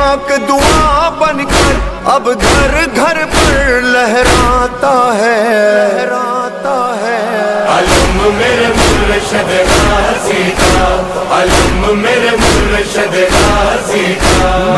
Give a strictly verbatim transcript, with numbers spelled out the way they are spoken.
पाक दुआ बनकर अब घर घर पर लहराता है, लहराता है। अलम मेरे मुर्शिद गाज़ी का, अलम मेरे मुर्शिद गाज़ी का।